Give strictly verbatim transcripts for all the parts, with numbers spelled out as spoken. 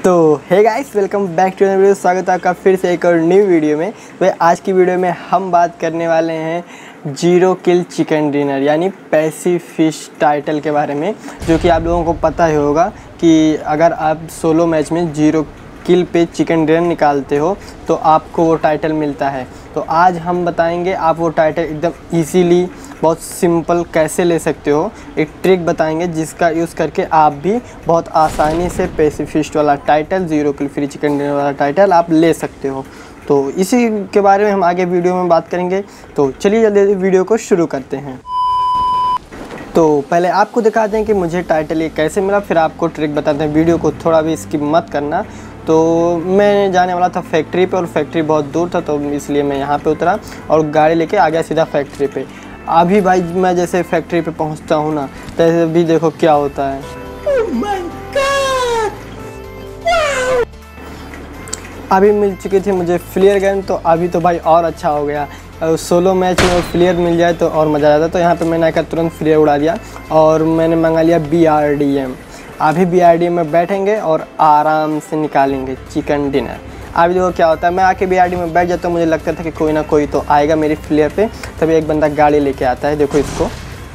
तो hey guys, welcome back to video. स्वागत है आपका फिर से एक और न्यू वीडियो में। तो आज की वीडियो में हम बात करने वाले हैं जीरो किल चिकन डिनर यानी पैसिव फिश टाइटल के बारे में, जो कि आप लोगों को पता ही होगा कि अगर आप सोलो मैच में जीरो किल पे चिकन डिनर निकालते हो तो आपको वो टाइटल मिलता है। तो आज हम बताएंगे आप वो टाइटल एकदम इजीली, बहुत सिंपल कैसे ले सकते हो। एक ट्रिक बताएंगे जिसका यूज़ करके आप भी बहुत आसानी से पैसिव फिश वाला title, zero kill free chicken dinner वाला टाइटल आप ले सकते हो। तो इसी के बारे में हम आगे वीडियो में बात करेंगे। तो चलिए जल्दी वीडियो को शुरू करते हैं। तो पहले आपको दिखाते हैं कि मुझे टाइटल ये कैसे मिला, फिर आपको ट्रिक बताते हैं। वीडियो को थोड़ा भी स्किप मत करना। तो मैं जाने वाला था फैक्ट्री पे और फैक्ट्री बहुत दूर था, तो इसलिए मैं यहाँ पे उतरा और गाड़ी लेके आ गया सीधा फैक्ट्री पे। अभी भाई मैं जैसे फैक्ट्री पे पहुँचता हूँ ना, तैसे भी देखो क्या होता है। oh my God! wow! अभी मिल चुकी थी मुझे फ्लेयर गन, तो अभी तो भाई और अच्छा हो गया। सोलो मैच में फ्लेयर मिल जाए तो और मज़ा आ जाता। तो यहाँ पे मैंने आकर तुरंत फ्लेयर उड़ा दिया और मैंने मंगा लिया बी आर डी एम। अभी बी आर डी एम में बैठेंगे और आराम से निकालेंगे चिकन डिनर। अभी देखो क्या होता है। मैं आके बी आर डी में बैठ जाता हूँ, मुझे लगता था कि कोई ना कोई तो आएगा मेरी फ्लेयर पे। तभी एक बंदा गाड़ी लेके आता है, देखो इसको।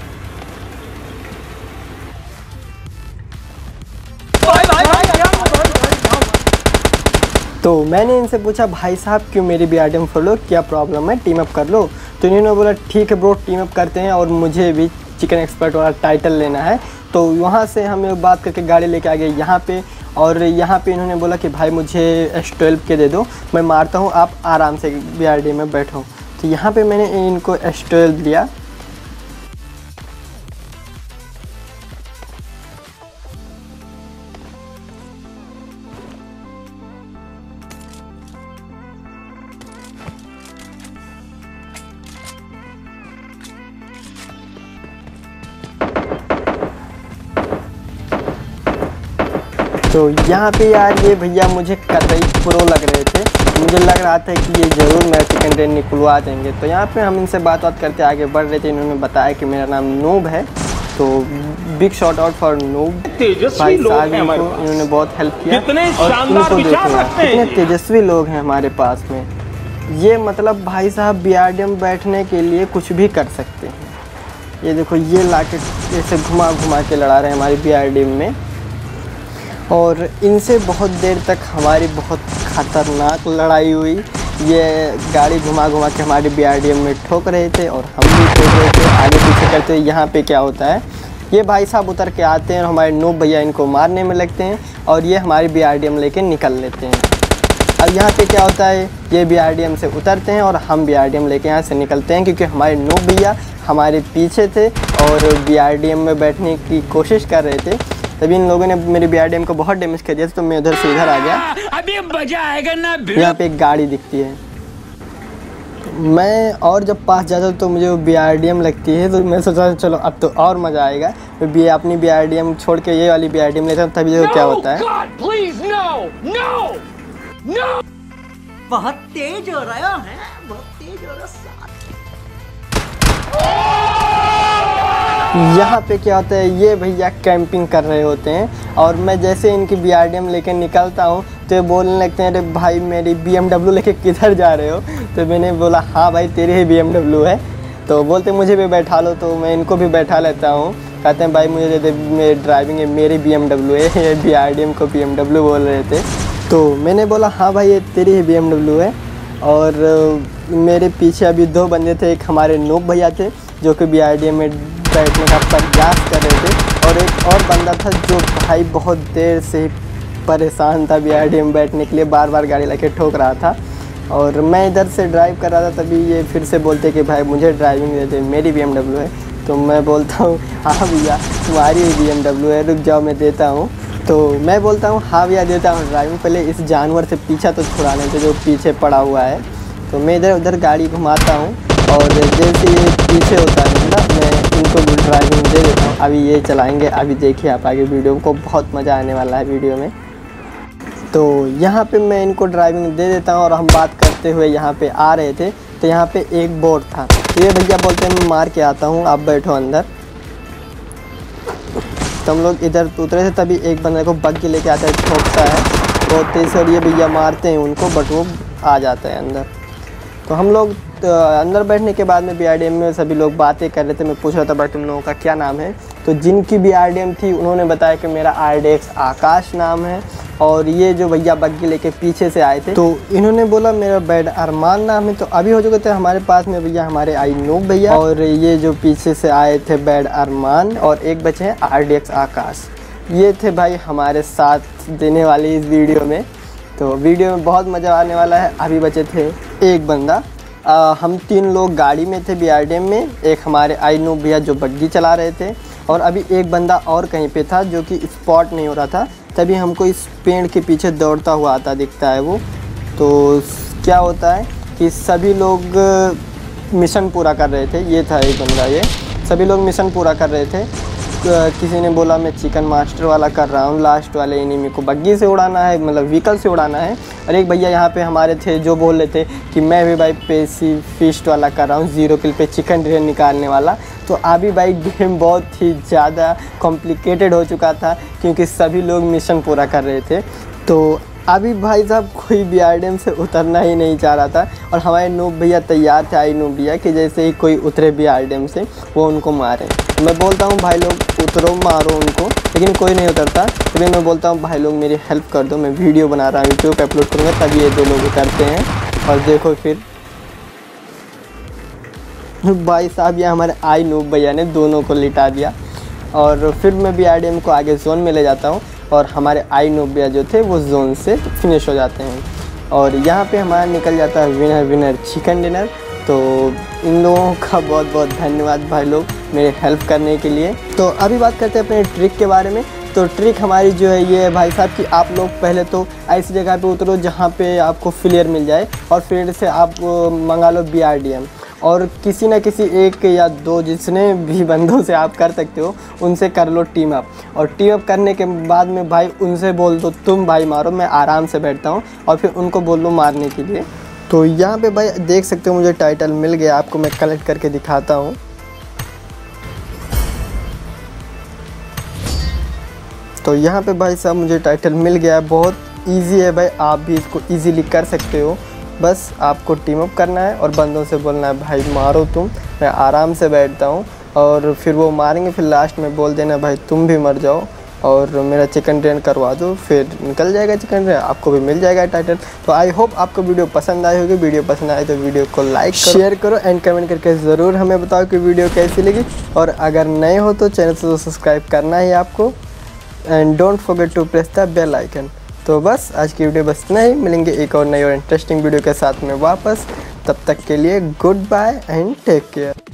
तो मैंने इनसे पूछा, भाई साहब क्यों मेरी बी आर डी एम फोड़ लो, क्या प्रॉब्लम है, टीम अप कर लो। तो इन्होंने बोला ठीक है ब्रो, टीम अप करते हैं और मुझे भी चिकन एक्सपर्ट वाला टाइटल लेना है। तो वहाँ से हम लोग बात करके गाड़ी लेके आ गए यहाँ पे, और यहाँ पे इन्होंने बोला कि भाई मुझे एस ट्वेल्व के दे दो, मैं मारता हूँ, आप आराम से बी आर डी में बैठो। तो यहाँ पे मैंने इनको एस ट्वेल्व दिया। तो यहाँ पे यार ये भैया मुझे कतई प्रो लग रहे थे। मुझे लग रहा था कि ये ज़रूर मेरा चिकन डिनर निकलवा देंगे। तो यहाँ पे हम इनसे बात बात करते आगे बढ़ रहे थे। इन्होंने बताया कि मेरा नाम नूब है, तो big shot out for noob. भाई साहब इन्होंने बहुत हेल्प किया। और इनको देखना कितने तेजस्वी लोग हैं हमारे पास में। ये मतलब भाई साहब बी आर डी एम बैठने के लिए कुछ भी कर सकते हैं। ये देखो, ये ला के ऐसे घुमा घुमा के लड़ा रहे हैं हमारी बी आर डी एम में। और इनसे बहुत देर तक हमारी बहुत ख़तरनाक लड़ाई हुई। ये गाड़ी घुमा घुमा के हमारी बी आर डी एम में ठोक रहे थे और हम भी ठोक रहे थे, आगे पीछे करते। यहाँ पे क्या होता है, ये भाई साहब उतर के आते हैं और हमारे नूब भैया इनको मारने में लगते हैं और ये हमारी बी आर डी एम लेके निकल लेते हैं। अब यहाँ पे क्या होता है, ये बी आर डी एम से उतरते हैं और हम बी आर डी एम लेके यहाँ से निकलते हैं, क्योंकि हमारे नूब भैया हमारे पीछे थे और बी आर डी एम में बैठने की कोशिश कर रहे थे। तभी इन लोगों ने मेरी बी आर डी एम को बहुत डैमेज कर दिया, तो मैं उधर से इधर आ गया। अभी मजा आएगा ना। यहाँ पे एक गाड़ी दिखती है, मैं और जब पास जाता हूँ तो मुझे वो बी आर डी एम लगती है। तो मैं सोचा चलो अब तो और मज़ा आएगा। मैं भी अपनी बी आर डी एम छोड़ के ये वाली बी आर डी एम लेता हूँ। तभी देखो क्या होता है। God, please, no, no, no. बहुत तेज हो रहा है, बहुत तेज हो रहा है। यहाँ पे क्या होता है, ये भैया कैंपिंग कर रहे होते हैं और मैं जैसे इनकी बी आर डी एम लेके निकलता हूँ तो ये बोलने लगते हैं, अरे भाई मेरी बी एम डब्ल्यू लेके किधर जा रहे हो। तो मैंने बोला हाँ भाई तेरी ही बी एम डब्ल्यू है। तो बोलते मुझे भी बैठा लो, तो मैं इनको भी बैठा लेता हूँ। कहते हैं भाई मुझे दे दे, मेरी ड्राइविंग है, मेरी बी एम डब्ल्यू है। ये बी आर डी एम को बी एम डब्ल्यू बोल रहे थे। तो मैंने बोला हाँ भाई ये तेरी ही बी एम डब्ल्यू है। और मेरे पीछे अभी दो बंदे थे, एक हमारे नूब भैया थे जो कि बी आर डी एम में बैठने का प्रयास कर रहे थे, और एक और बंदा था जो भाई बहुत देर से परेशान था बी आर डी एम बैठने के लिए, बार बार गाड़ी लेके ठोक रहा था। और मैं इधर से ड्राइव कर रहा था, तभी ये फिर से बोलते कि भाई मुझे ड्राइविंग दे दे, मेरी बी एम डब्ल्यू है। तो मैं बोलता हूँ हाँ भैया तुम्हारी बी एम डब्ल्यू है, रुक जाओ मैं देता हूँ। तो मैं बोलता हूँ हाँ भैया देता हूँ ड्राइविंग, पहले इस जानवर से पीछा तो छुड़ाने से जो पीछे पड़ा हुआ है। तो मैं इधर उधर गाड़ी घुमाता हूँ और जैसे ये पीछे होता है ना, मैं इनको भी ड्राइविंग दे देता हूँ। अभी ये चलाएंगे, अभी देखिए आप आगे वीडियो को, बहुत मज़ा आने वाला है वीडियो में। तो यहाँ पे मैं इनको ड्राइविंग दे देता हूँ और हम बात करते हुए यहाँ पे आ रहे थे। तो यहाँ पे एक बोट था, तो ये भैया बोलते हैं मैं मार के आता हूँ, आप बैठो अंदर। तो हम लोग इधर उतरे थे, तभी एक बंदे को बग्गी लेके आता है, ठोकता है। बहुत तेज़ से, और ये भैया मारते हैं उनको बट वो आ जाता है अंदर। तो हम लोग तो अंदर बैठने के बाद में बी आर डी एम में सभी लोग बातें कर रहे थे। मैं पूछ रहा था भाई तुम लोगों का क्या नाम है, तो जिनकी बी आर डी एम थी उन्होंने बताया कि मेरा आर डी एक्स आकाश नाम है, और ये जो भैया बग्गी लेके पीछे से आए थे तो इन्होंने बोला मेरा बैड अरमान नाम है। तो अभी हो चुके थे हमारे पास में भैया हमारे आई नूब भैया, और ये जो पीछे से आए थे बैड अरमान, और एक बचे हैं आर डी एक्स आकाश। ये थे भाई हमारे साथ देने वाले इस वीडियो में। तो वीडियो में बहुत मज़ा आने वाला है। अभी बचे थे एक बंदा, आ, हम तीन लोग गाड़ी में थे बी आर डी एम में, एक हमारे आई नूब भैया जो बग्गी चला रहे थे, और अभी एक बंदा और कहीं पे था जो कि स्पॉट नहीं हो रहा था। तभी हमको इस पेड़ के पीछे दौड़ता हुआ आता दिखता है वो। तो क्या होता है कि सभी लोग मिशन पूरा कर रहे थे। ये था एक बंदा, ये सभी लोग मिशन पूरा कर रहे थे। किसी ने बोला मैं चिकन मास्टर वाला कर रहा हूँ, लास्ट वाले एनिमी को बग्गी से उड़ाना है, मतलब व्हीकल से उड़ाना है। और एक भैया यहाँ पे हमारे थे जो बोल रहे थे कि मैं भी भाई पेसिफिस्ट वाला कर रहा हूँ, ज़ीरो किल पे चिकन डिनर निकालने वाला। तो अभी भाई गेम बहुत ही ज़्यादा कॉम्प्लिकेटेड हो चुका था क्योंकि सभी लोग मिशन पूरा कर रहे थे। तो अभी भाई साहब कोई बी आर डी एम से उतरना ही नहीं चाह रहा था, और हमारे नूब भैया तैयार थे, आई नूब भैया कि जैसे ही कोई उतरे बी आर डी एम से वो उनको मारे। मैं बोलता हूँ भाई लोग उतरो मारो उनको, लेकिन कोई नहीं उतरता। तभी मैं बोलता हूँ भाई लोग मेरी हेल्प कर दो, मैं वीडियो बना रहा हूँ, यूट्यूब पर अपलोड करूँगा, तभी ये दो लोग उतरते हैं। और देखो फिर भाई साहब ये हमारे आई नूब भैया ने दोनों को लिटा दिया। और फिर मैं बी आर डी एम को आगे जोन में ले जाता हूँ, और हमारे आई नूब भैया जो थे वो जोन से फिनिश हो जाते हैं। और यहाँ पे हमारा निकल जाता है विनर विनर चिकन डिनर। तो इन लोगों का बहुत बहुत धन्यवाद भाई लोग मेरे हेल्प करने के लिए। तो अभी बात करते हैं अपने ट्रिक के बारे में। तो ट्रिक हमारी जो है ये है भाई साहब कि आप लोग पहले तो ऐसी जगह पे उतरो जहाँ पे आपको फ्लेयर मिल जाए, और फिर से आप मंगा लो बी आर डी एम, और किसी न किसी एक या दो जिसने भी बंदों से आप कर सकते हो उनसे कर लो टीम अप। और टीम अप करने के बाद में भाई उनसे बोल दो तुम भाई मारो, मैं आराम से बैठता हूँ, और फिर उनको बोल दो मारने के लिए। तो यहाँ पे भाई देख सकते हो मुझे टाइटल मिल गया, आपको मैं कलेक्ट करके दिखाता हूँ। तो यहाँ पे भाई साहब मुझे टाइटल मिल गया। बहुत ईजी है भाई, आप भी इसको ईजीली कर सकते हो। बस आपको टीम अप करना है और बंदों से बोलना है भाई मारो तुम, मैं आराम से बैठता हूँ, और फिर वो मारेंगे। फिर लास्ट में बोल देना भाई तुम भी मर जाओ और मेरा चिकन डिनर करवा दो, फिर निकल जाएगा चिकन डिनर, आपको भी मिल जाएगा टाइटल। तो आई होप आपको वीडियो पसंद आई होगी। वीडियो पसंद आए तो वीडियो को लाइक शेयर करो एंड कमेंट करके ज़रूर हमें बताओ कि वीडियो कैसी लगी। और अगर नए हो तो चैनल को सब्सक्राइब करना है आपको, and don't forget to press the bell icon. तो बस आज की वीडियो बस इतना ही, मिलेंगे एक और नई और इंटरेस्टिंग वीडियो के साथ में वापस। तब तक के लिए good bye and take care.